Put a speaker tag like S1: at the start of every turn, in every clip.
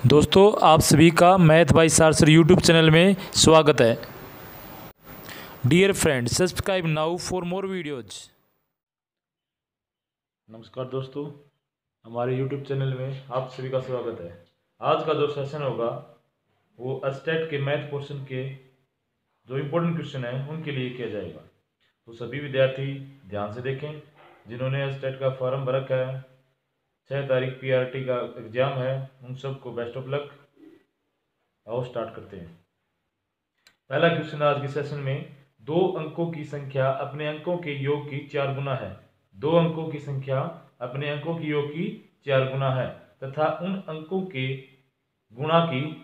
S1: दोस्तों आप सभी का math by sir YouTube channel में स्वागत है। Dear friend, subscribe now for more videos. नमस्कार दोस्तों, हमारे यूट्यूब चैनल में आप सभी का स्वागत है। आज का जो सेशन होगा वो अस्टेट के मैथ पोर्शन के जो इम्पोर्टेंट क्वेश्चन है उनके लिए किया जाएगा। तो सभी विद्यार्थी ध्यान से देखें। जिन्होंने अस्टेट का फॉर्म भर रखा है, 6 तारीख पीआरटी का एग्जाम है, उन सबको बेस्ट ऑफ लक। आओ स्टार्ट करते हैं। पहला क्वेश्चन आज के सेशन में, 2 अंकों की संख्या अपने अंकों के योग की 4 गुना है। 2 अंकों की संख्या अपने अंकों के योग की 4 गुना है तथा उन अंकों के गुणा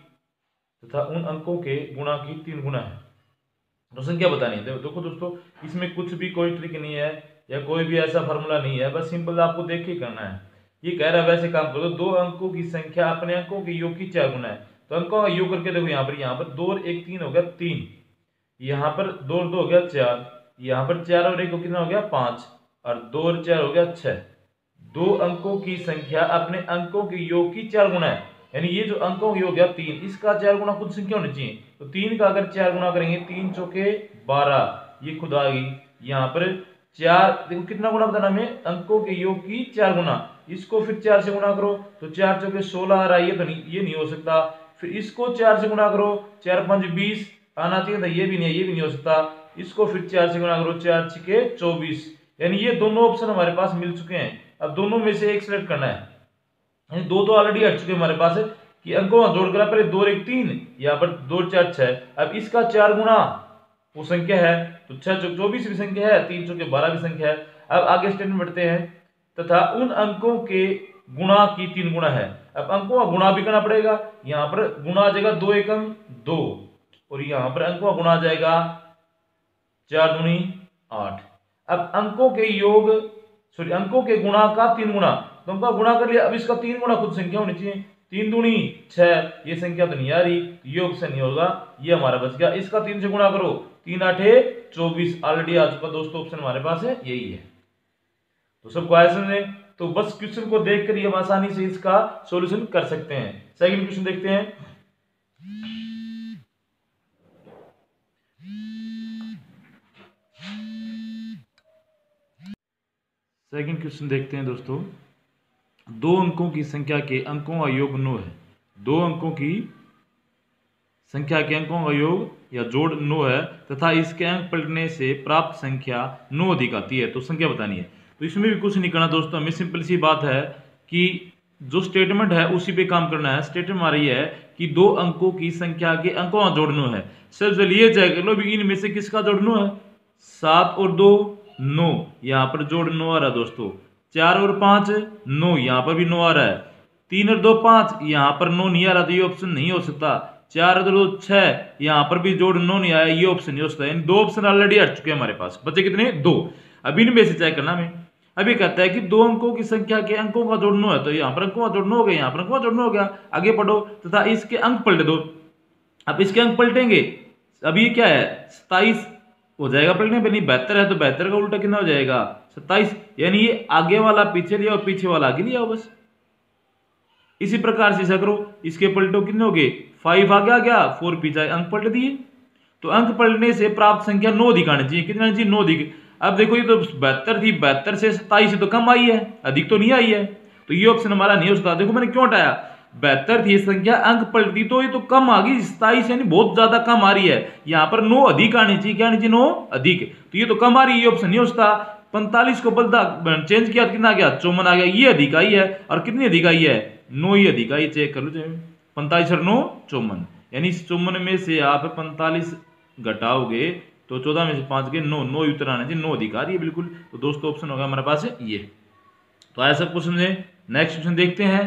S1: की 3 गुना है। तो संख्या बतानी है। देखो दोस्तों, इसमें कुछ भी कोई ट्रिक नहीं है या कोई भी ऐसा फार्मूला नहीं है, बस सिंपल आपको देख के करना है। ये कह रहा है वैसे काम करो, 2 अंकों की संख्या अपने अंकों के योग की 4 गुना है। तो अंकों का योग करके देखो, यहाँ पर 2 और 1 3 हो गया 3, यहाँ पर 2 और 2 हो गया 4, यहाँ पर 4 और 1 कितना हो गया 5, और 2 और 4 हो गया 6। 2 अंकों की संख्या अपने अंकों के योग की 4 गुना है, यानी ये जो अंकों का योग है 3, इसका 4 गुना खुद संख्या होनी चाहिए। तो 3 का अगर 4 गुना करेंगे, 3 चौके 12, ये खुद आ गई। यहाँ पर 4, देखो कितना गुना बताना हमें, अंकों के योग की 4 गुना। इसको फिर 4 से गुना करो तो 4 चौके 16 आ रहा है, ये नहीं हो सकता। फिर इसको 4 से गुना करो, 4 5 20 आना चाहिए था, ये भी नहीं हो सकता। इसको फिर 4 से गुना करो, 4 6 24, यानी ये दोनों ऑप्शन हमारे पास मिल चुके हैं। अब दोनों में से एक सिलेक्ट करना है, यानी 2 तो ऑलरेडी हट चुके हमारे पास कि अंकों का जोड़ करा, पहले 2 और 1 3, यहाँ पर 2 और 4 6। अब इसका 4 गुना वो संख्या है, तो 6 चौक 24 भी संख्या है, 3 चौके 12 भी संख्या है। अब आगे स्टेटमेंट बढ़ते हैं, तथा उन अंकों के गुणा की 3 गुना है। अब अंकों का गुणा भी करना पड़ेगा, यहाँ पर गुणा आ जाएगा 2 एकम 2, और यहाँ पर अंकों का गुणा आ जाएगा 4 दूनी 8। अब अंकों के गुणा का 3 गुना, तो अंकों का गुणा कर लिया। अब इसका 3 गुना खुद संख्या होनी चाहिए, 3 दूनी 6, ये संख्या तो नहीं आ रही, तो ये ऑप्शन नहीं होगा, ये हमारा बच गया। इसका 3 से गुणा करो, 3 8 24, ऑलरेडी आ चुका दोस्तों, ऑप्शन हमारे पास है, यही है। तो सबको आया समझ में? तो बस क्वेश्चन को देखकर ही हम आसानी से इसका सॉल्यूशन कर सकते हैं। सेकंड क्वेश्चन देखते हैं। सेकंड क्वेश्चन देखते हैं दोस्तों, 2 अंकों की संख्या के अंकों का योग 9 है। 2 अंकों की संख्या के अंकों का योग या जोड़ 9 है तथा इसके अंक पलटने से प्राप्त संख्या 9 अधिक आती है। तो संख्या बतानी है। तो इसमें भी कुछ नहीं करना दोस्तों, हमें सिंपल सी बात है कि जो स्टेटमेंट है उसी पे काम करना है। स्टेटमेंट हमारी है कि 2 अंकों की संख्या के अंकों का जोड़ 9 है। सबसे पहले ये चेक कर लो भी इनमें से किसका जोड़ 9 है। 7 और 2 9, यहाँ पर जोड़ 9 आ रहा है दोस्तों। 4 और 5 9, यहाँ पर भी 9 आ रहा है। 3 और 2 5, यहाँ पर 9 नहीं आ रहा, तो ये ऑप्शन नहीं हो सकता। 4 और 2 6, यहाँ पर भी जोड़ 9 नहीं आया, ये ऑप्शन नहीं हो सकता। इन 2 ऑप्शन ऑलरेडी हट चुके हैं हमारे पास, बचे कितने 2। अब इनमें से चेक करना हमें। अभी कहता है कि 2 अंकों की संख्या के अंकों का जोड़ 9 है, तो यहाँ पर अंकों का जोड़ 9 हो गया, यहाँ पर अंकों का जोड़ 9 हो गया। आगे पढ़ो तथा इसके अंक पलट दो। अब इसके अंक पलटेंगे, अब ये क्या है 27 हो जाएगा पलटने पे, नहीं 72 है तो 72 का उल्टा कितना हो जाएगा 27, यानी ये आगे वाला पीछे लिया और पीछे वाला आगे लिया बस। इसी प्रकार से ऐसा करो, इसके पलटो कितने हो गए 5 आगे आ गया, 4 पीछे, अंक पलट दिए। तो अंक पलटने से प्राप्त संख्या 9 अधिक आनी चाहिए। कितना आनी चाहिए 9 अधिक। अब देखो ये तो 72 थी, 72 से 27 से तो कम आई है, अधिक तो नहीं आई है, तो ये ऑप्शन हमारा नहीं हो सकता। देखो मैंने क्यों हटाया, 72 थी संख्या, अंक पलटी तो ये तो कम आ गई, 27 यानी बहुत ज्यादा कम आ रही है। यहाँ पर 9 अधिक आनी चाहिए, क्या आनी चाहिए 9 अधिक, तो ये तो कम आ रही है, ये ऑप्शन नहीं हो सकता। 45 को बदला चेंज किया तो कितना आ गया 54 आ गया, ये अधिक आई है। और कितनी अधिक आई है 9 ही अधिक आई, चेक कर लो। 45 और 9 54, यानी 54 में से आप 45 घटाओगे तो 14 में से 5 गए 9, 9 उत्तर आना चाहिए, 9 अधिक आ रही है बिल्कुल। तो दोस्तों ऑप्शन होगा हमारे पास है ये। तो आया सब क्वेश्चन है। नेक्स्ट क्वेश्चन देखते हैं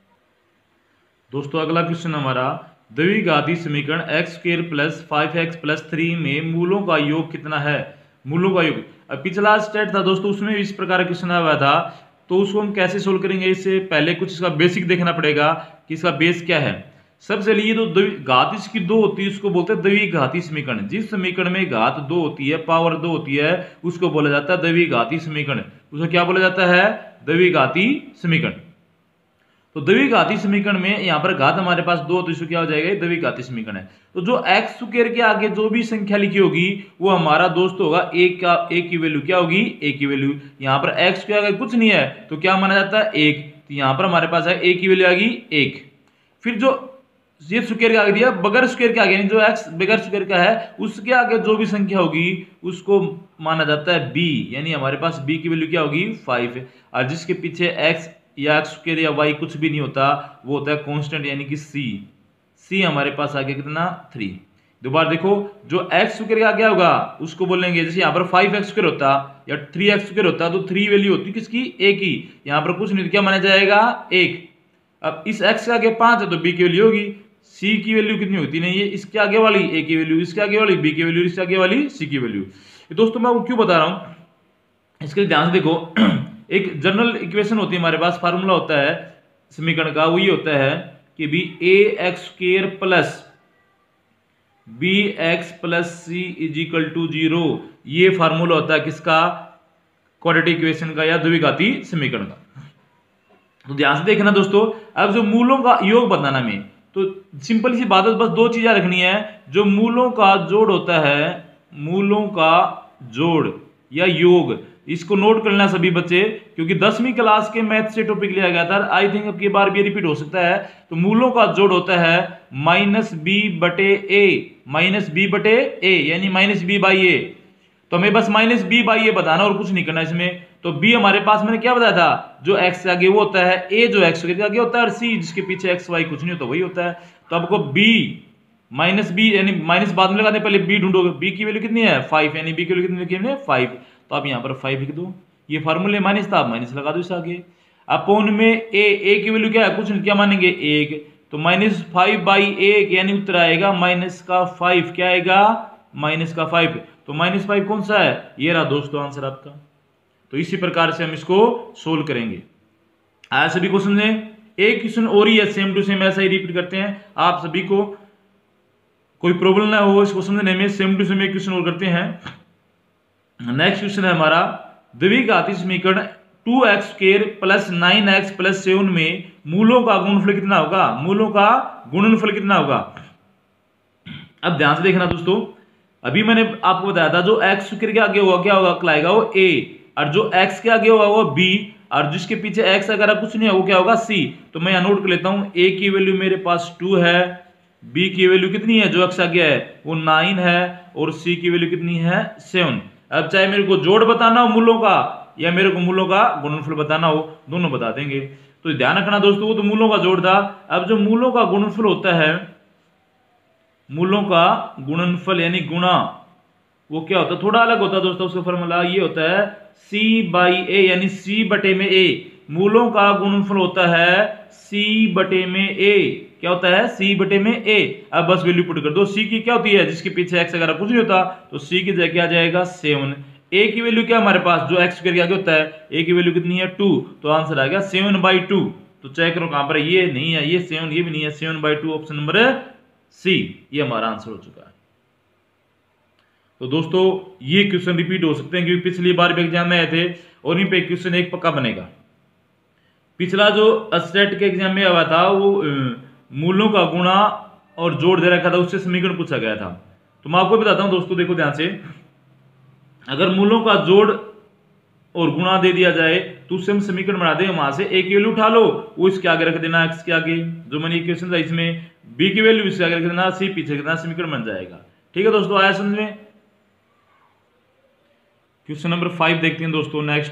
S1: दोस्तों। अगला क्वेश्चन हमारा, द्विघाती समीकरण x² + 5x + 3 में मूलों का योग कितना है। मूलों का योग, अब पिछला स्टेट था दोस्तों, उसमें इस प्रकार का क्वेश्चन आया था, तो उसको हम कैसे सोल्व करेंगे। इससे पहले कुछ इसका बेसिक देखना पड़ेगा कि इसका बेस क्या है। सबसे लिए तो घात इसकी 2 होती है, उसको बोलते हैं द्विघाती समीकरण। जिस समीकरण में घात 2 होती है, पावर 2 होती है, उसको बोला जाता है द्विघाती समीकरण। उसको क्या बोला जाता है, द्विघाती समीकरण। तो द्विघाती समीकरण में यहाँ पर घात हमारे पास 2, तो इसको क्या हो जाएगा, द्विघाती समीकरण है। तो जो एक्स स्क्वायर के आगे जो भी संख्या लिखी होगी वो हमारा दोस्त होगा एक का, एक की वैल्यू क्या होगी, एक की वैल्यू। यहाँ पर एक्स के आगे कुछ नहीं है तो क्या माना जाता है, एक। तो यहाँ पर हमारे पास है एक की वैल्यू आ गई एक। फिर जो ये स्क्वायर के आगे दिया बगैर स्क्वायर के आगे, यानी जो एक्स बगैर स्क्वायर का है उसके आगे जो भी संख्या होगी उसको माना जाता है बी, यानी हमारे पास बी की वैल्यू क्या होगी 5। और जिसके पीछे एक्स या एक्स स्क्वायर या वाई कुछ भी नहीं होता वो होता है कांस्टेंट, यानी कि सी हमारे पास आगे कितना 3। दोबारा देखो, जो एक्स स्क्वायर का क्या होगा उसको बोलेंगे, जैसे यहाँ पर 5x स्क्वायर होता या 3x स्क्वायर होता तो 3 वैल्यू होती किसकी, ए की। यहाँ पर कुछ नहीं तो क्या माना जाएगा, एक। अब इस x के आगे 5 है तो b की वैल्यू होगी, c की वैल्यू कितनी होती नहीं है, इसके आगे वाली a की वैल्यू, इसके आगे वाली b की वैल्यू, इसके आगे वाली c की वैल्यू। दोस्तों मैं आपको क्यों बता रहा हूं, इसके लिए ध्यान से देखो। एक जनरल इक्वेशन होती है हमारे पास, फार्मूला होता है समीकरण का, वो ये होता है कि भी ax square plus bx plus c is equal to 0। ये फार्मूला होता है किसका, क्वाड्रेटिक इक्वेशन का या द्विघाती समीकरण का। तो ध्यान से देखना दोस्तों, अब जो मूलों का योग बताना में, तो सिंपल सी बात है, बस दो चीजें रखनी है। जो मूलों का जोड़ होता है, मूलों का जोड़ या योग, इसको नोट कर लेना सभी बच्चे, क्योंकि 10वीं क्लास के मैथ से टॉपिक लिया गया था, आई थिंक अब की बार भी रिपीट हो सकता है। तो मूलों का जोड़ होता है -b/a, यानी -b/a। तो हमें बस -b/a बताना और कुछ नहीं करना इसमें। तो b हमारे पास मैंने क्या बताया था, जो x से आगे वो होता है a, जो x के आगे होता है, और c जिसके पीछे x y कुछ नहीं होता वही होता है। तो आपको b -b यानी माइनस बाद में लगाते, पहले b ढूंढोगे, b की वैल्यू कितनी है 5, यानी b की वैल्यू कितनी लिखी है 5। तो आप यहाँ पर 5 लिख दो, ये फार्मूले माइनस था, माइनस लगा दो इस आगे। अपोन में a की वैल्यू क्या है, कुछ नहीं, क्या मानेंगे 1। तो -5/1 यानी उत्तर आएगा -5, क्या आएगा -5। तो -5 कौन सा है, ये रहा दोस्तों आंसर आपका। तो इसी प्रकार से हम इसको सोल्व करेंगे। आया सभी क्वेश्चन में, एक क्वेश्चन और ही है सेम टू सेम, ऐसा ही रिपीट करते हैं। आप सभी को कोई प्रॉब्लम ना हो इसको समझने में, सेम टू सेम एक क्वेश्चन और करते हैं। नेक्स्ट क्वेश्चन है हमारा, द्विघाती समीकरण 2x square plus 9x plus 7 में मूलों का गुणनफल कितना होगा, मूलों का गुणनफल कितना होगा। अब ध्यान से देखना दोस्तों, अभी मैंने आपको बताया था जो x स्क्वायर के आगे होगा क्या होगा, कहलाएगा वो a, और जो x के आगे होगा वो b, और जिसके पीछे x अगर कुछ नहीं होगा क्या होगा c। तो मैं यहां नोट कर लेता हूं, a की वैल्यू मेरे पास 2 है, b की वैल्यू कितनी है जो x आगे है वो 9 है, और c की वैल्यू कितनी है 7। अब चाहे मेरे को जोड़ बताना हो मूलों का या मेरे को मूलों का गुणनफल बताना हो, दोनों बता देंगे। तो ध्यान रखना दोस्तों, वो तो मूलों का जोड़ था। अब जो मूलों का गुणनफल होता है, मूलों का गुणनफल यानी गुणा, वो क्या होता है, थोड़ा अलग होता है दोस्तों। उसका फॉर्मूला ये होता है c/a, यानी c बटे में a। मूलों का गुणनफल होता है c बटे में a, क्या होता है c बटे में a। अब बस वैल्यू पुट कर दो, c की क्या होती है, जिसके पीछे x अगर कुछ नहीं होता तो c की जगह क्या आ जाएगा 7। a की वैल्यू क्या हमारे पास, जो x करके आगे होता है, a की वैल्यू कितनी है 2, तो आंसर आ गया 7/2। तो चेक करो कहां पर, ये नहीं है, ये 7, ये भी नहीं है, 7/2 ऑप्शन नंबर सी, ये हमारा आंसर हो चुका है। तो दोस्तों ये क्वेश्चन रिपीट हो सकते हैं क्योंकि पिछली बार भी एग्जाम में आए थे, और इन पे क्वेश्चन एक पक्का बनेगा। पिछला जो स्टेट के एग्जाम में आया था वो मूलों का गुणा और जोड़ दे रखा था, उससे समीकरण पूछा गया था। तो मैं आपको बताता हूं दोस्तों, देखो ध्यान से, अगर मूलों का जोड़ और गुणा दे दिया जाए तो उससे हम समीकरण बना दें, वहां से a की वैल्यू उठा लो, वो इसके आगे रख देना x के आगे, जो मैंने इक्वेशन था इसमें b की वैल्यू इसके आगे रख देना, c पीछे रख देना, समीकरण बन जाएगा। ठीक है दोस्तों, आया समझ में। क्वेश्चन नंबर 5 देखते हैं दोस्तों। नेक्स्ट,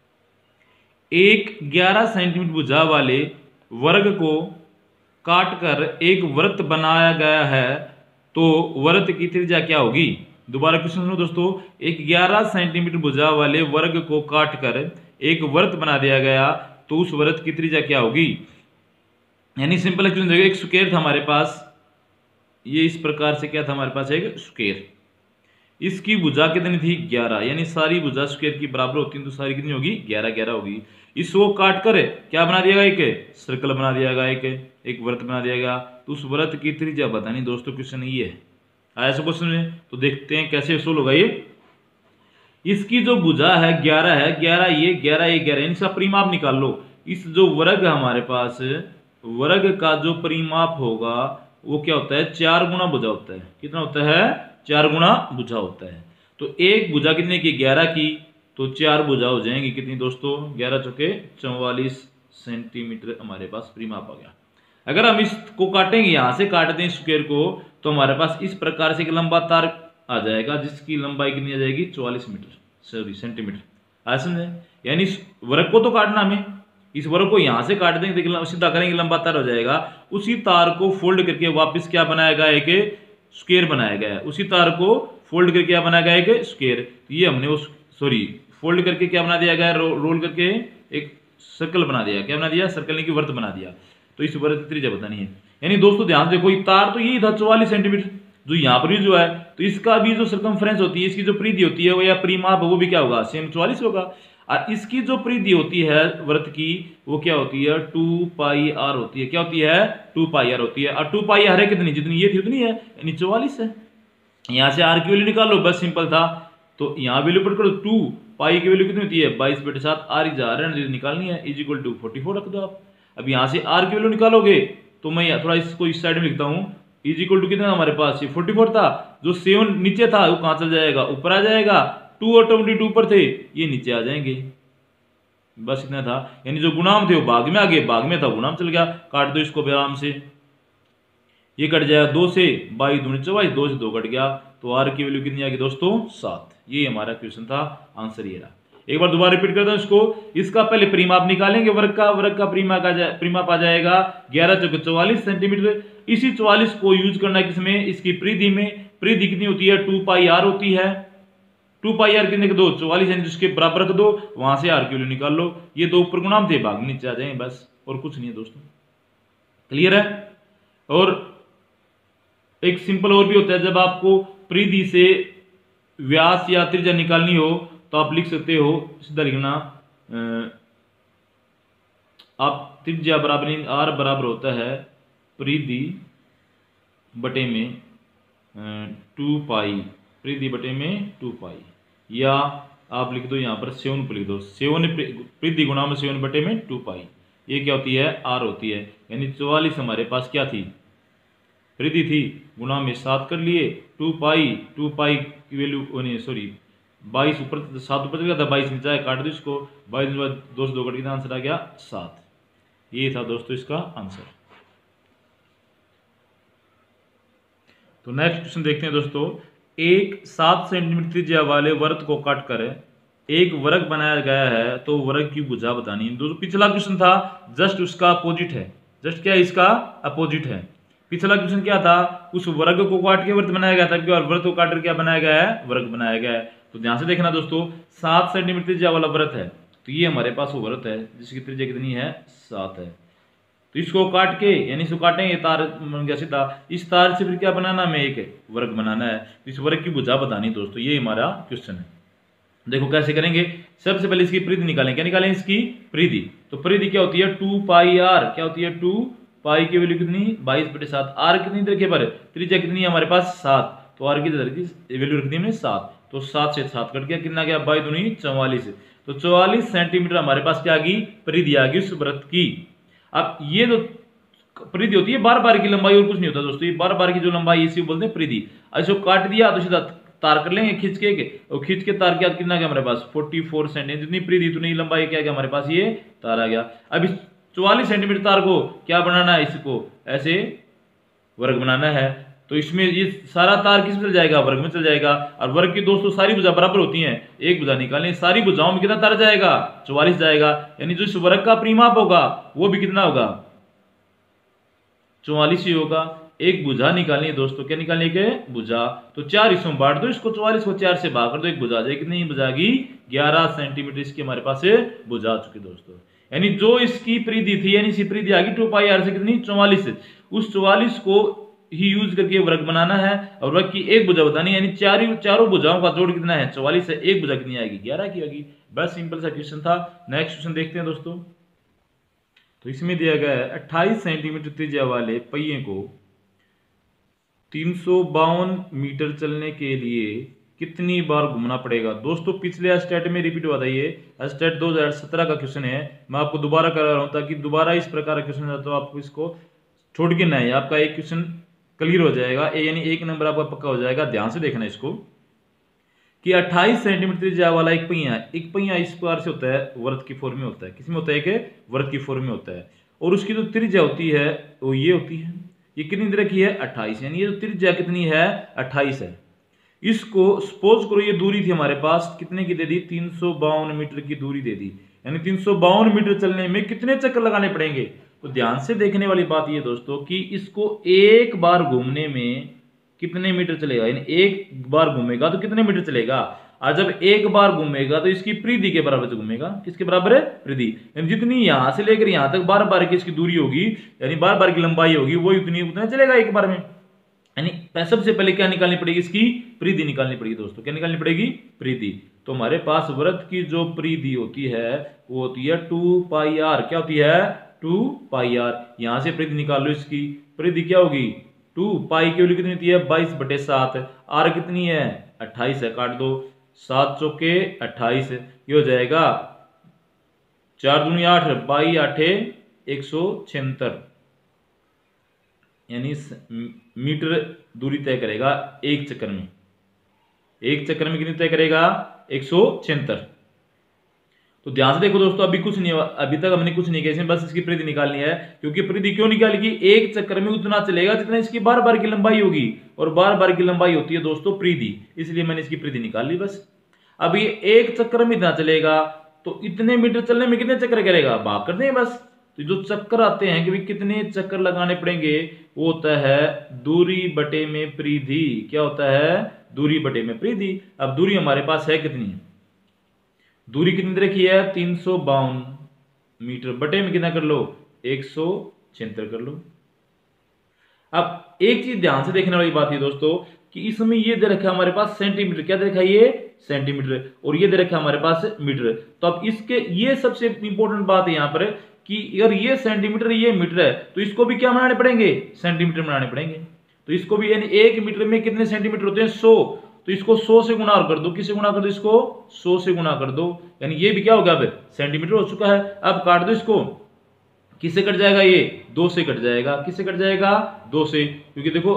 S1: एक 11 सेंटीमीटर भुजा वाले वर्ग को काटकर एक वृत्त बनाया गया है, तो वृत्त की त्रिज्या क्या होगी। दोबारा क्वेश्चन सुनो दोस्तों, एक 11 सेंटीमीटर भुजा वाले वर्ग को काटकर एक वृत्त बना दिया गया, तो उस वृत्त की त्रिज्या क्या होगी। यानी सिंपल क्वेश्चन देखो, एक स्क्वायर था हमारे पास, ये इस प्रकार से क्या था हमारे पास, एक स्क्वायर, इसकी भुजा कितनी थी 11, यानी सारी भुजा स्क्वायर की बराबर होती है, तो सारी कितनी होगी 11 होगी। इसको काट कर क्या बना दिया गया, एक सर्कल बना दिया गया, एक वृत्त बना दिया गया, तो उस वृत्त की त्रिज्या बतानी दोस्तों। क्वेश्चन ये है, आया सब क्वेश्चन में। तो देखते हैं कैसे सोल्व होगा ये। इसकी जो भुजा है 11 है, 11 ये 11 ये 11, इनका परिमाप निकाल लो। इस जो वर्ग है हमारे पास, वर्ग का जो परिमाप होगा वो क्या होता है, 4 गुना भुजा होता है। कितना होता है, 4 गुना भुजा होता है। तो एक भुजा कितने की, 11 की, तो 4 भुजा हो जाएंगी कितनी दोस्तों, 11 चौके 44 सेंटीमीटर हमारे पास परिमाप आ गया। अगर हम इसको काटेंगे, यहां से काट दें स्क्वायर को, तो हमारे पास इस प्रकार से एक लंबा तार आ जाएगा जिसकी लंबाई कितनी आ जाएगी, 44 मीटर, सॉरी सेंटीमीटर। आ समझे, यानी इस वर्ग को तो काटना हमें, इस वर्ग को यहां से काट देंगे तो सीधा करेंगे लंबा तार हो जाएगा। उसी तार को फोल्ड करके वापस क्या बनाया गया, एक स्क्वायर बनाया गया है। उसी तार को फोल्ड करके क्या बनाया गया, एक स्क्वायर। ये हमने उस सॉरी फोल्ड करके क्या बना दिया गया, रोल करके एक सर्कल बना दिया। क्या बना दिया, सर्कल नहीं की वर्त बना दिया। तो इस वर्त की त्रिज्या बतानी है। यानी दोस्तों ध्यान से देखो, तार तो यही था 44 सेंटीमीटर, जो यहाँ पर जो है, तो इसका भी जो सर्कमफ्रेंस होती है, इसकी जो परिधि होती है वो या परिमाप वो भी क्या होगा, सेम 44 होगा। और इसकी जो परिधि होती है वृत्त की वो क्या होती है, 2 पाई r होती है। क्या होती है, 2 पाई r होती है। और 2 पाई r है कितनी, जितनी ये थी उतनी है, यानी 44 है। यहां से r की वैल्यू निकालो, बस सिंपल था। तो यहां वैल्यू पुट करो, 2 पाई की वैल्यू कितनी होती है, 22/7, r की जा निकालनी है, इज इक्वल टू 44 रख दो आप। अब यहां से r की वैल्यू निकालोगे तो मैं थोड़ा इसको इस साइड में लिखता हूं, इज इक्वल टू कितना हमारे पास, ये 44 था। जो 7 नीचे था वो कहां चल जाएगा, ऊपर आ जाएगा। 2 और 22 ऊपर थे, ये नीचे आ जाएंगे। बस इतना था, यानी जो गुणाम थे वो भाग में आ गए, भाग में था गुणाम चल गया। काट दो इसको आराम से, ये कट जाएगा 2 से, 22 दूनी 24, 2 से 2 कट गया, तो आर की वैल्यू कितनी आ गई दोस्तों, 7। ये हमारा क्वेश्चन था, आंसर ये रहा। एक बार दोबारा रिपीट करता हूं इसको। इसका पहले परिमाप निकालेंगे वर्ग का परिमाप आ जाएगा 11 चौके 44 सेंटीमीटर। इसी 44 को यूज करना है किसमें, इसकी परिधि में। परिधि कितनी होती है, 2 पाई r होती है। 2 पाई r कितने के दो, 44, यानी जिसके बराबर रख दो, वहां से r की वैल्यू निकाल लो। ये दो ऊपर गुणाम थे, भाग नीचे आ जाएंगे, बस और कुछ नहीं है दोस्तों। क्लियर है। और एक सिंपल और भी होता है, जब आपको परिधि से व्यास या त्रिज्या निकालनी हो तो आप लिख सकते हो, सीधा लिखना, आप त्रिज्या बराबर r बराबर होता है परिधि बटे में 2 पाई, परिधि बटे में 2 पाई, या आप लिख दो यहाँ पर 7 पर लिख दो, 7 परिधि गुणा में 7 बटे में 2 पाई। ये क्या होती है, r होती है। यानी 44 हमारे पास क्या थी, परिधि थी, गुणा में 7 कर लिए, 2 पाई की वैल्यू सॉरी 22 ऊपर 7 ऊपर चल गया था, 22 नीचे आया, काट दो इसको, 22 2 से 2 कट गया, आंसर आ गया 7। ये था दोस्तों इसका आंसर। तो नेक्स्ट क्वेश्चन देखते हैं दोस्तों। एक 7 सेंटीमीटर त्रिज्या वाले वृत्त को काटकर एक वर्ग बनाया गया है, तो वर्ग की भुजा बतानी है। दोस्तों पिछला क्वेश्चन था जस्ट उसका अपोजिट है, जस्ट क्या है, इसका अपोजिट है। पिछला क्वेश्चन क्या था, उस वर्ग को काट के वृत्त बनाया गया था, और वृत्त को काट कर क्या बनाया गया है, वर्ग बनाया गया है। तो ध्यान से देखना दोस्तों, 7 सेंटीमीटर त्रिज्या वाला वृत्त है, तो ये हमारे पास वो वृत्त है जिसकी त्रिज्या कितनी है, 7 है। तो इसको काट के, यानी इसको काटेंगे, तार बन गया सीधा, इस तार से फिर क्या बनाना, हमें एक वर्ग बनाना है। तो इस वर्ग की भुजा बतानी दोस्तों, ये हमारा क्वेश्चन है। देखो कैसे करेंगे, सबसे पहले इसकी परिधि निकालें। क्या निकालें, इसकी परिधि। तो परिधि क्या होती है, 2 पाई r, क्या होती है, 2 पाई की वैल्यू कितनी, 22/7, r कितनी रखे पर, त्रिज्या कितनी है हमारे पास, 7, तो r की वैल्यू रख दी हमने 7, तो 7 से 7 कट गया, कितना गया, 22 दूनी 44, तो 44 सेंटीमीटर हमारे पास क्या आ गई, परिधि आ गई उस वृत्त की। अब ये जो परिधि होती है 12 बार की लंबाई, और कुछ नहीं होता दोस्तों, ये 12 बार की जो लंबाई इसी को बोलते हैं परिधि। इसको काट दिया तो सीधा तार कर लेंगे खींच के, और खींच के तार क्या कितना गया हमारे पास, 44 सेंटीमीटर, जितनी परिधि उतनी लंबाई क्या गया हमारे पास, ये तार आ गया। अब इस 44 सेंटीमीटर तार को क्या बनाना है, इसको ऐसे वर्ग बनाना है। तो इसमें ये सारा तार किस में चल जाएगा, वर्ग में चल जाएगा। और वर्ग की दोस्तों सारी भुजा बराबर होती हैं, एक भुजा निकालें, सारी भुजाओं में कितना तार जाएगा, 44 जाएगा। यानी जो इस वर्ग का परिमाप होगा वो भी कितना होगा, 44 ही होगा। एक भुजा निकालनी है दोस्तों, क्या निकालनी है, भुजा। तो 4 हिस्सों में बांट दो इसको, 44 को 4 से भाग कर दो, एक भुजा आ जाएगी, कितनी भुजा आ गई, 11 सेंटीमीटर इसकी हमारे पास भुजा आ चुकी दोस्तों। यानी जो इसकी परिधि थी, यानी इसकी परिधि आ गई 2 पाई r से कितनी, 44, उस 44 को ही यूज करके वर्ग बनाना है, और वर्ग की एक भुजा बतानी है, यानी चारों भुजाओं का जोड़ कितना है, 44 है, एक भुजा कितनी आएगी, 11 की आएगी। बस सिंपल सा क्वेश्चन था। नेक्स्ट क्वेश्चन देखते हैं दोस्तों। तो इसमें दिया गया है 28 सेंटीमीटर त्रिज्या वाले पहिए को 352 मीटर चलने के लिए कितनी बार घूमना पड़ेगा। दोस्तों पिछले स्टेट में रिपीट हुआ था, ये स्टेट 2017 का क्वेश्चन है। मैं आपको दोबारा करा रहा हूँ ताकि दोबारा इस प्रकार का क्वेश्चन आता तो आपको इसको छोड़ के ना है, आपका एक क्वेश्चन क्लियर हो जाएगा, यानी एक नंबर आपका पक्का हो जाएगा। ध्यान से देखना इसको कि 28 सेंटीमीटर त्रिज्या वाला एक पहिया इस प्रकार से होता है, वृत्त की फॉर्म में होता है। किसमें होता है? एक वृत्त की फॉर्म में होता है, और उसकी जो त्रिज्या होती है वो ये होती है। ये कितनी दे रखी है? 28, यानी ये जो त्रिज्या कितनी है? 28 है। इसको सपोज करो ये दूरी थी हमारे पास, कितने की दे दी? 352 मीटर की दूरी दे दी, यानी 352 मीटर चलने में कितने चक्कर लगाने पड़ेंगे। तो ध्यान से देखने वाली बात ये दोस्तों कि इसको एक बार घूमने में कितने मीटर चलेगा, यानी एक बार घूमेगा तो कितने मीटर चलेगा। और जब एक बार घूमेगा तो इसकी परिधि के बराबर से घूमेगा। किसके बराबर है? परिधि, यानी जितनी यहां से लेकर यहां तक 12 बार की इसकी दूरी होगी, यानी 12 बार की लंबाई होगी, वो उतना चलेगा एक बार में। यानी सबसे पहले क्या निकालनी पड़ेगी? इसकी परिधि निकालनी पड़ेगी दोस्तों। क्या निकालनी पड़ेगी? परिधि। तो हमारे पास वृत्त की जो परिधि होती है वो होती है 2 पाई आर। क्या होती है? 2 पाई आर। यहां से परिधि निकाल लो, इसकी परिधि क्या होगी? 2 पाई की वैल्यू कितनी होती है? 22/7। आर कितनी है? 28 है। काट दो, 7 चौके 28, ये हो जाएगा 4 दूनी 8, 22 8 176, यानी मीटर दूरी तय करेगा एक चक्कर में। एक चक्कर में कितनी तय करेगा? 176। तो ध्यान से देखो दोस्तों, अभी तक हमने कुछ नहीं किया इसमें, बस इसकी परिधि निकालनी है। क्योंकि परिधि क्यों निकालेगी? एक चक्कर में उतना चलेगा जितना इसकी 12 बार की लंबाई होगी, और 12 बार की लंबाई होती है दोस्तों परिधि, इसलिए मैंने इसकी परिधि निकाल ली बस। अब ये एक चक्कर में इतना चलेगा तो इतने मीटर चलने में कितने चक्कर करेगा? भाग कर दें बस। तो जो चक्कर आते हैं कि भाई कितने चक्कर लगाने पड़ेंगे, वो होता है दूरी बटे में परिधि। क्या होता है? दूरी बटे में परिधि। अब दूरी हमारे पास है कितनी? दूरी कितनी रखी है? 352 मीटर, बटे में कितना कर लो? 176 कर लो। अब एक चीज ध्यान से देखने वाली बात है दोस्तों कि इसमें ये दे रखा है हमारे पास सेंटीमीटर। क्या दे रखा है? ये सेंटीमीटर, और ये दे रखा है हमारे पास मीटर। तो अब इसके ये सबसे इंपॉर्टेंट बात है यहाँ पर कि अगर ये सेंटीमीटर ये मीटर है तो इसको भी क्या बनाने पड़ेंगे? सेंटीमीटर बनाने पड़ेंगे। तो इसको भी, यानी एक मीटर में कितने सेंटीमीटर होते हैं? 100। तो इसको 100 से गुणा कर दो। किससे गुणा कर दो? इसको 100 से गुणा कर दो, यानी ये भी क्या होगा? अब सेंटीमीटर हो चुका है। अब काट दो इसको, किससे कट जाएगा? ये 2 से कट जाएगा। किससे कट जाएगा? 2 से, क्योंकि देखो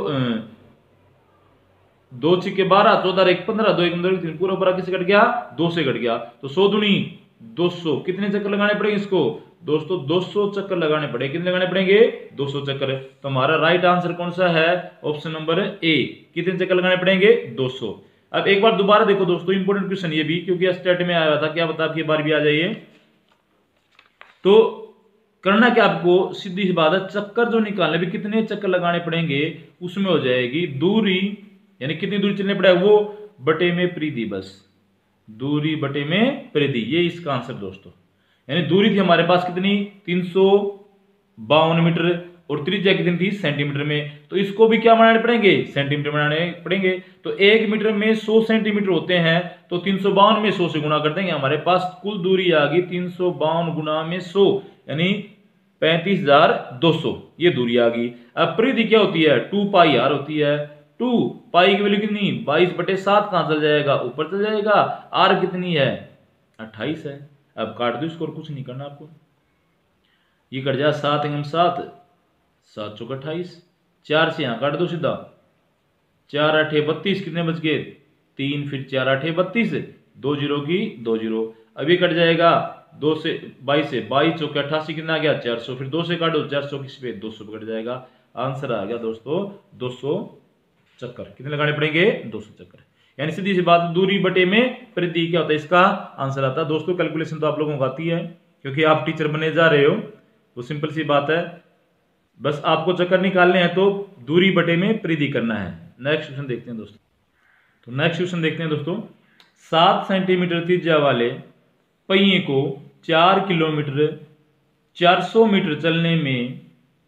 S1: 2 छिके 12, 14 1 15, 2 1 3, पूरा पूरा किससे कट गया? 2 से कट गया। तो 100 दूनी 200, कितने चक्कर लगाने पड़ेंगे इसको? दोस्तों 200 चक्कर लगाने पड़ेंगे। कितने लगाने पड़ेंगे? 200 चक्कर। तो हमारा राइट आंसर कौन सा है? Option number A. कितने चक्कर लगाने पड़ेंगे? 200। अब एक बार दोबारा देखो दोस्तों, इंपॉर्टेंट क्वेश्चन ये भी, क्योंकि स्टेट में आया था, क्या बता आपकी बार भी आ जाइए। तो करना क्या आपको? सीधी सी बात है, चक्कर जो निकालने भी कितने चक्कर लगाने पड़ेंगे उसमें हो जाएगी दूरी, यानी कितनी दूरी चलने पड़ेगा वो बटे में परिधि। बस दूरी बटे में परिधि, ये इसका आंसर दोस्तों। यानी दूरी थी हमारे पास कितनी? 352 मीटर, और त्रिज्या कितनी थी? सेंटीमीटर में। तो इसको भी क्या बनाने पड़ेंगे? सेंटीमीटर बनाने पड़ेंगे। तो 1 मीटर में 100 सेंटीमीटर होते हैं, तो 352 में 100 से गुणा कर देंगे। हमारे पास कुल दूरी आ गई 352 गुणा में 100, यानी 35,200, ये दूरी आ गई। अब परिधि क्या होती है? 2 पाई आर होती है। 2 पाई की वैल्यू कितनी? 22/7 कहां चल जाएगा? ऊपर चल जाएगा। आर कितनी है? 28 है। अब काट दो इसको, और कुछ नहीं करना आपको। ये कट जाए 7 एवं 7, 7 चौक 28, 4 से यहां काट दो सीधा, 4 8 32, कितने बच गए? 3, फिर 4 8 32, 2 0 की 2 0। अब ये कट जाएगा 2 से 22 से, 22 चौके 88, कितना आ गया? 400, फिर 2 से काटो, 400 पे 200 कट जाएगा। आंसर आ गया दोस्तों 200 चक्कर। कितने लगाने पड़ेंगे? 200 चक्कर। यानी सीधी सी बात, दूरी बटे में परिधि क्या होता है, इसका आंसर आता है दोस्तों। कैलकुलेशन तो आप लोगों को आती है क्योंकि आप टीचर बने जा रहे हो, तो सिंपल सी बात है, बस आपको चक्कर निकालने हैं तो दूरी बटे में परिधि करना है। नेक्स्ट क्वेश्चन देखते हैं दोस्तों। तो नेक्स्ट क्वेश्चन देखते हैं दोस्तों। 7 सेंटीमीटर त्रिज्या वाले पहिए को 4 किलोमीटर 400 मीटर चलने में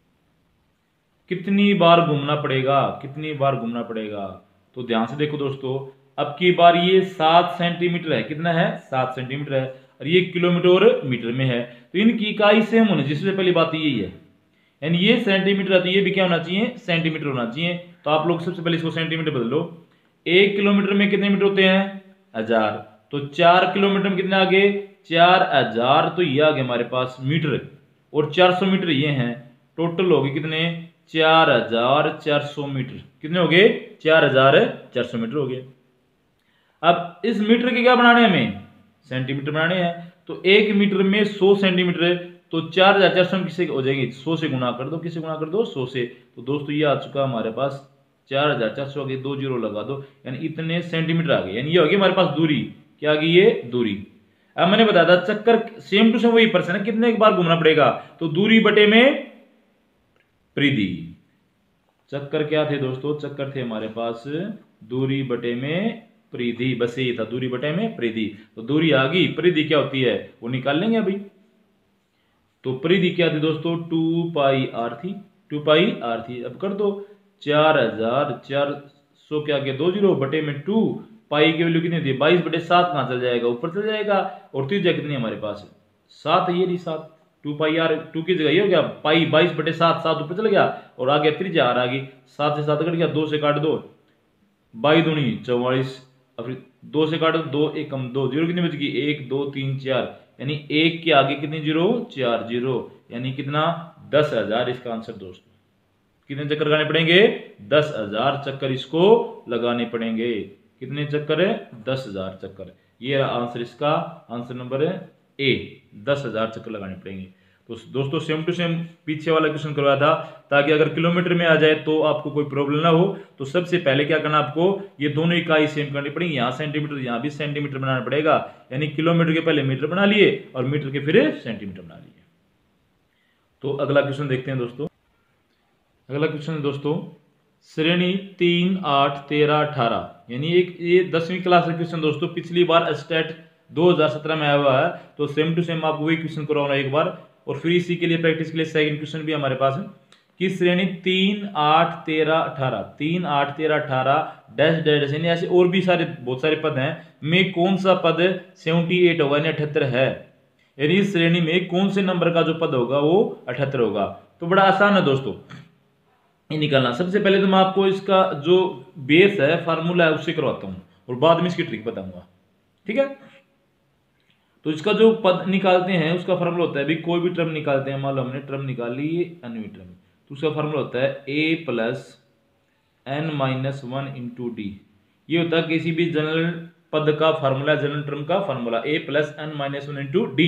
S1: कितनी बार घूमना पड़ेगा? कितनी बार घूमना पड़ेगा? तो ध्यान से देखो दोस्तों, अब की बार ये 7 सेंटीमीटर है। कितना है? 7 सेंटीमीटर है, और ये किलोमीटर और मीटर में है। तो इनकी इकाई सेम होनी चाहिए, सबसे पहली बात यही है। यानी ये सेंटीमीटर है तो ये भी क्या होना चाहिए? सेंटीमीटर होना चाहिए। तो आप लोग सबसे पहले इसको सेंटीमीटर बदलो। 1 किलोमीटर में कितने मीटर होते हैं? 1000। तो 4 किलोमीटर में कितने आगे? 4000। तो ये आ गए हमारे पास मीटर, और 400 मीटर ये हैं। टोटल हो गए कितने? 4400 मीटर। कितने हो गए? 4400 मीटर हो गए। अब इस मीटर के क्या बनाने हैं हमें? सेंटीमीटर बनाने हैं। तो 1 मीटर में 100 सेंटीमीटर है, तो 4400 में किससे हो जाएगी? 100 से गुना कर दो। किससे गुना कर दो? 100 से। तो दोस्तों ये आ चुका हमारे पास 4400 आ गई, 2 जीरो लगा दो, यानी इतने सेंटीमीटर आ गए। यानी ये होगी हमारे पास दूरी। क्या आ गई? ये दूरी। अब मैंने बताया था चक्कर सेम टू सेम वही पर्सन है, कितने बार घूमना पड़ेगा? तो दूरी बटे में परिधि। चक्कर क्या थे दोस्तों? चक्कर थे हमारे पास दूरी बटे में परिधि। बस यही था, दूरी बटे में परिधि। तो दूरी आ गई, परिधि क्या होती है वो निकाल लेंगे अभी। तो परिधि क्या थी दोस्तों? 2 पाई आर थी। 2 पाई आर थी। अब कर दो 4400 के आगे 2 जीरो बटे में 2। पाई की वैल्यू कितनी थी? 22/7 कहां चल जाएगा? ऊपर चल जाएगा। और त्रिज्या कितनी हमारे पास? 7 है, ये रही 7। 2 पाई आर 2 की जगह ये हो गया पाई 22/7, 7 ऊपर चल गया, और आगे त्रिज्या आर आ गई। 7 से 7 कट गया, 2 से काट दो, 22 दूनी 44। अब 2 से काटो, 2 एकम 2, जीरो कितनी बच गई? 1 2 3 4, यानी 1 के आगे कितनी जीरो? 4 जीरो, यानी कितना? 10,000 इसका आंसर दोस्तों। कितने चक्कर लगाने पड़ेंगे? 10,000 चक्कर इसको लगाने पड़ेंगे। कितने चक्कर है? 10,000 चक्कर। ये आंसर इसका, आंसर नंबर है ए, 10,000 चक्कर लगाने पड़ेंगे। तो दोस्तों सेम टू सेम पीछे वाला क्वेश्चन करवाया था, ताकि अगर किलोमीटर में आ जाए तो आपको कोई प्रॉब्लम ना हो। तो सबसे पहले क्या करना आपको? ये दोनों इकाई सेम करनी पड़ेगी। यहाँ सेंटीमीटर, यहाँ भी सेंटीमीटर बनाना पड़ेगा। यानी किलोमीटर के पहले मीटर बना लिए और मीटर के फिर सेंटीमीटर बना लिए। तो अगला क्वेश्चन देखते हैं दोस्तों। अगला क्वेश्चन है दोस्तों श्रेणी 3, 8, 13, 18, यानी एक ये 10वीं क्लास का क्वेश्चन दोस्तों। पिछली बार स्टेट 2017 में आया हुआ है, तो सेम टू सेम आपको वही क्वेश्चन करवाना एक बार। और फिर इसी के लिए प्रैक्टिस के लिए सेकंड क्वेश्चन भी हमारे पास है कि श्रेणी 3, 8, 13, 18, 3, 8, 13, 18 डैश डैश, यानी ऐसे और भी सारे बहुत सारे पद हैं, में कौन सा पद 78 होगा, यानी 78 है। यानी इस श्रेणी में कौन से नंबर का जो पद होगा वो 78 होगा। तो बड़ा आसान है दोस्तों ये निकालना। सबसे पहले तो मैं आपको इसका जो बेस है, फार्मूला है, उससे करवाता हूं, और बाद में इसकी ट्रिक बताऊंगा। ठीक है? तो इसका जो पद निकालते हैं उसका फार्मूला होता है, अभी कोई भी टर्म निकालते हैं, मान लो हमने टर्म निकाली एनवी टर्म, तो उसका फार्मूला होता है a plus n minus 1 into D. ये होता है किसी भी जनरल पद का फार्मूला, जनरल टर्म का formula, a plus n minus 1 into D.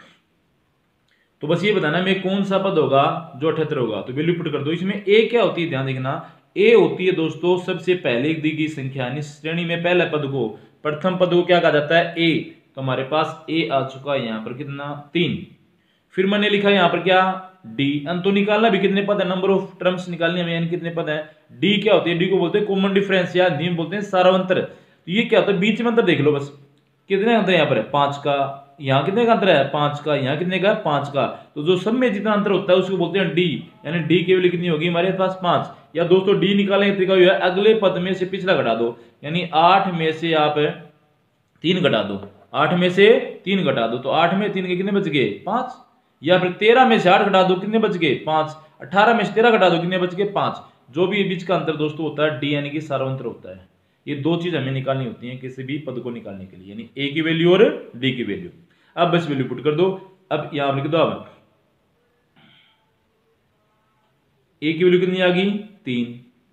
S1: तो बस ये बताना में कौन सा पद होगा जो 78 होगा। तो वैल्यू पुट कर दो। इसमें a क्या होती है ध्यान देखना, a होती है दोस्तों सबसे पहले दी गई संख्या, यानी श्रेणी में पहले पद को, प्रथम पद को क्या कहा जाता है? a। तो हमारे पास a आ चुका है यहाँ पर कितना? 3। फिर मैंने लिखा यहाँ पर क्या? d। अंत तो निकालना भी कितने पद है, नंबर ऑफ टर्म्स निकालने में, यानी कितने पद है। d क्या होती है? d को बोलते हैं कॉमन डिफरेंस, या हिंदी में बोलते हैं सारांतर। तो ये क्या होता है? बीच में अंतर देख लो बस, कितने अंतर यहाँ पर है? 5 का। यहाँ कितने का अंतर है? 5 का। यहाँ कितने का? 5 का। तो जो सब में जितना अंतर होता है उसको बोलते हैं डी, यानी डी की वैल्यू कितनी होगी हमारे पास? 5। या दोस्तों डी निकालने का तरीका है अगले पद में से पिछला घटा दो, यानी 8 में से आप 3 घटा दो, 8 में से 3 घटा दो, तो 8 में 3 के कितने बच गए? 5। या फिर 13 में से 8 घटा दो, कितने बच गए? 5। 18 में से 13 घटा दो, कितने बच गए? 5। जो भी बीच का अंतर दोस्तों होता है डी, यानी कि सारांतर होता है। ये दो चीज हमें निकालनी होती है किसी भी पद को निकालने के लिए, यानी ए की वैल्यू और डी की वैल्यू। अब बस वैल्यू पुट कर दो। अब यहां लिख दो, अब ए की वैल्यू कितनी आ गई? 3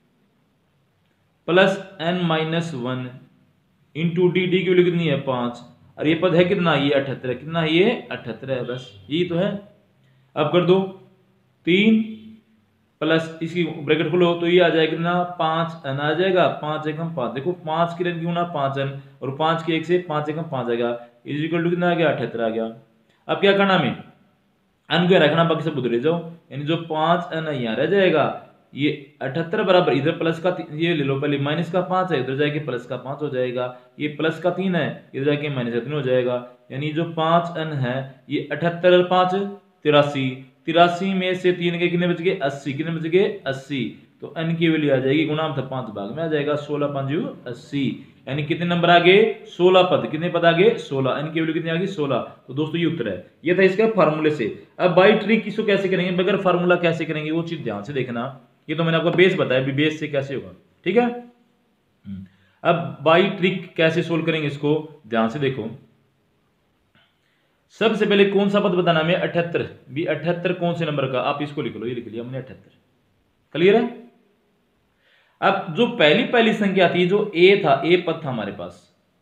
S1: plus n minus 1 into D, D की वैल्यू कितनी है? 5। और ये पद है कितना? ये 78 है। कितना है ये? 78 है। बस यही तो है। अब कर दो 3 प्लस इसकी ब्रैकेट खोलो, तो ये आ जाएगा कितना? 5n आ जाएगा। 5 एकम 5, देखो 5 की रन क्यों ना 5n, और 5 के 1 से 5 एकम 5 आएगा, इज इक्वल टू कितना आ गया? 78 आ गया। अब क्या करना हमें? n को रखना, बाकी सब उधर ले जाओ, यानी जो 5n यहाँ रह जाएगा, ये 78 बराबर इधर प्लस का ये ले लो, पहले माइनस का 5 है, इधर जाके प्लस का 5 हो जाएगा, ये प्लस का 3 है, इधर जाके माइनस का 3 हो जाएगा, यानी जो 5n है ये 78 और 5 83, 83 में से 3 के कितने बच गए? 80। कितने बच गए? 80। तो n की वैल्यू आ जाएगी, गुणा था 5 भाग में आ जाएगा, 16 5 80, यानी कितने नंबर आ गए? 16 पद। कितने पद आ गए? 16। n की वैल्यू कितनी आ गई? 16। तो दोस्तों ये उत्तर है। ये था इसका फार्मूले से। अब बाई ट्रिक इसको कैसे करेंगे, बगैर फार्मूला कैसे करेंगे, वो चीज ध्यान से देखना। ये तो मैंने आपको बेस बताया, भी बेस से कैसे होगा। ठीक है? अब बाई ट्रिक कैसे सोल्व करेंगे इसको, ध्यान से देखो। सबसे पहले कौन सा पद बताना हमें, 78 भी 78 कौन से नंबर का, आप इसको लिख लो, ये लिख लिया हमने 78। क्लियर है। अब जो पहली पहली संख्या थी, जो ए था, ए पद था हमारे पास,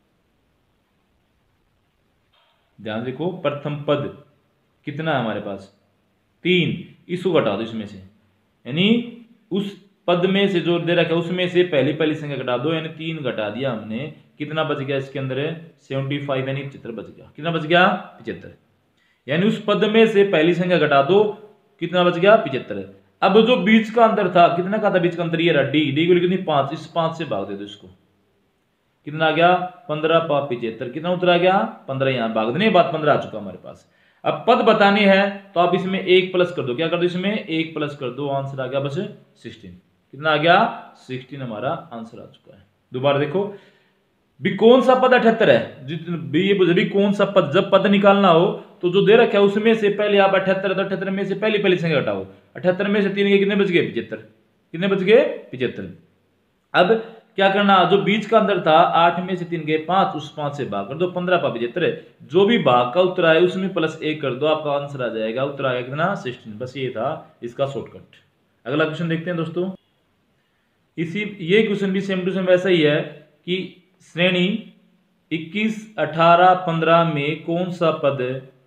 S1: ध्यान देखो प्रथम पद कितना है हमारे पास 3, इसको घटा दो इसमें से, यानी उस पद में से जो दे रखा है उसमें से पहली पहली संख्या घटा दो, यानी 3 घटा दिया हमने, कितना बच गया इसके अंदर 75 यानी 75 बच गया। कितना बच गया 75, यानी उस पद में से पहली संख्या घटा दो, कितना बच गया 75। अब जो बीच का अंतर था, कितना का था बीच का अंतर, ये रहा डी, डी की वैल्यू कितनी 5, इस 5 से भाग दे दो इसको, कितना आ गया 15 × 75, कितना उत्तर आ गया 15, यहां भाग देने के बाद 15 आ चुका हमारे पास। अब पद बताने हैं तो आप इसमें 1 प्लस कर दो, क्या कर दो इसमें 1 प्लस कर दो, आंसर आ गया बस 16। कितना आ गया 16 हमारा आंसर आ चुका है। दोबारा देखो भी कौन सा पद 78 है, भी कौन सा पद, जब पद निकालना हो तो जो दे रखा है उसमें से पहले आप 78, तो 78 में से पहली पहली संख्या घटाओ, 78 में से 3 के कितने बच गए 75, कितने बच गए 75। अब क्या करना, जो बीच का अंदर था 8 में से 3 गए 5, उस 5 से भाग कर दो, 15 × 75, जो भी भाग का उत्तर आए उसमें प्लस 1 कर दो, आपका आंसर आ जाएगा, उत्तर आएगा कितना 16। बस ये था इसका शॉर्टकट। अगला क्वेश्चन देखते हैं दोस्तों। ये क्वेश्चन भी सेम टू सेम वैसा ही है कि श्रेणी 21, 18, 15 में कौन सा पद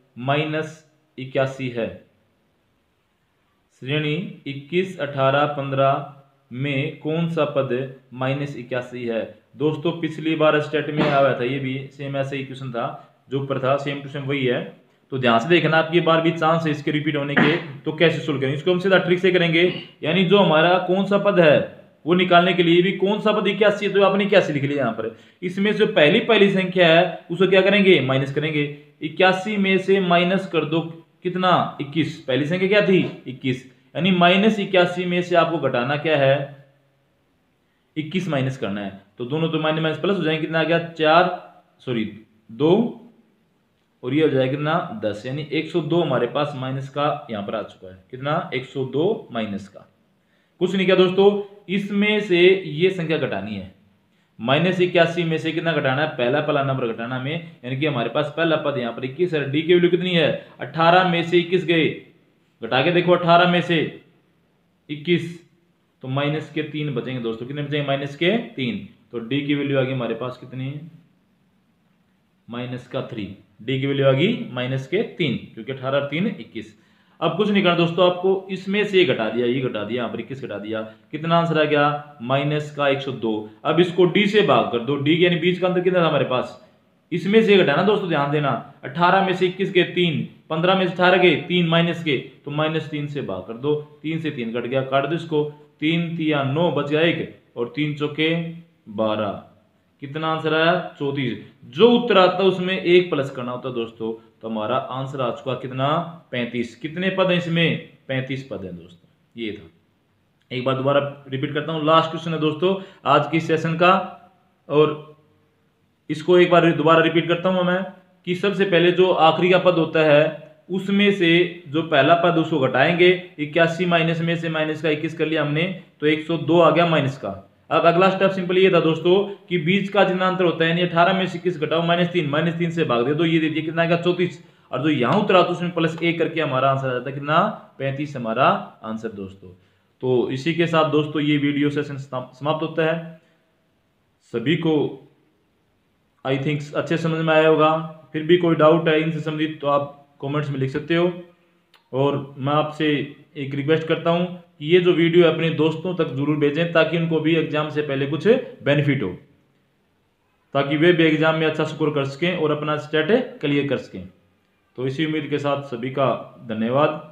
S1: -81 है। श्रेणी 21, 18, 15 में कौन सा पद -81 है। दोस्तों पिछली बार स्टेट में आया था, ये भी सेम ऐसा ही क्वेश्चन था, जो ऊपर था सेम टू सेम वही है। तो ध्यान से देखना, आपकी बार भी चांस है इसके रिपीट होने के, तो कैसे सोल्व करेंगे इसको, हम सीधा ट्रिक से करेंगे। यानी जो हमारा कौन सा पद है वो निकालने के लिए भी कौन सा पद 81 है, तो आपने 81 लिख लिया यहाँ पर। इसमें जो पहली पहली संख्या है उसको क्या करेंगे, माइनस करेंगे। 81 में से माइनस कर दो, कितना 21, पहली संख्या क्या थी 21, यानी -81 में से आपको घटाना क्या है 21 माइनस करना है। तो दोनों तो माइनस माइनस प्लस हो जाएंगे, कितना आ गया 2 और ये हो जाएगा कितना 10, यानी 102 हमारे पास माइनस का यहाँ पर आ चुका है। कितना 102 माइनस का, कुछ नहीं किया दोस्तों, इसमें से ये संख्या घटानी है। -81 में से कितना घटाना है, पहला नंबर घटाना हमें, यानी कि हमारे पास पहला पद यहाँ पर 21 है, डी की वैल्यू कितनी है 18 में से 21 गए, घटा के देखो 18 में से 21 तो -3 बचेंगे दोस्तों, कितने बचेंगे -3, तो डी की वैल्यू आ गई हमारे पास कितनी -3, डी की वैल्यू आ गई -3, क्योंकि 18 और 3 21। अब कुछ नहीं करना दोस्तों, आपको इसमें से घटा दिया, ये घटा दिया, यहाँ पर 21 घटा दिया, कितना आंसर आ गया -102। अब इसको डी से भाग कर दो, डी यानी बीच का अंतर कितना था हमारे पास, इसमें से घटाना दोस्तों, ध्यान देना, 18 में से 21 के 3, 15 में से 18 के 3 माइनस के, तो -3 से भाग कर दो, 3 से 3 कट गया, काट दो इसको, 3 3 9 बच गया 1 और 3 चौके 12, कितना आंसर आया 34। जो उत्तर आता है उसमें 1 प्लस करना होता है दोस्तों, तो हमारा आंसर आ चुका कितना 35। कितने पद हैं इसमें 35 पद हैं दोस्तों, ये था। एक बार दोबारा रिपीट करता हूं, लास्ट क्वेश्चन है दोस्तों आज की सेशन का, और इसको एक बार दोबारा रिपीट करता हूं मैं कि सबसे पहले जो आखिरी का पद होता है उसमें से जो पहला पद उसको घटाएंगे, 81 माइनस में से माइनस का 21 कर लिया हमने, तो 102 आ गया माइनस का। अब अगला स्टेप सिंपल ये था दोस्तों कि बीच का जितना अंतर होता है, यानी 18 में से 21 घटाओ -3 से भाग दे दो, ये दे दिया, कितना आएगा 34, और जो यहां उतरा तो उसमें +1 करके हमारा आंसर आ जाता है कितना 35 हमारा आंसर दोस्तों। तो इसी के साथ दोस्तों ये वीडियो सेशन समाप्त होता है। सभी को आई थिंक अच्छे समझ में आया होगा। फिर भी कोई डाउट है इनसे संबंधित तो आप कमेंट्स में लिख सकते हो, और मैं आपसे एक रिक्वेस्ट करता हूं कि ये जो वीडियो है अपने दोस्तों तक जरूर भेजें, ताकि उनको भी एग्जाम से पहले कुछ बेनिफिट हो, ताकि वे भी एग्जाम में अच्छा स्कोर कर सकें और अपना स्टेट क्लियर कर सकें। तो इसी उम्मीद के साथ सभी का धन्यवाद।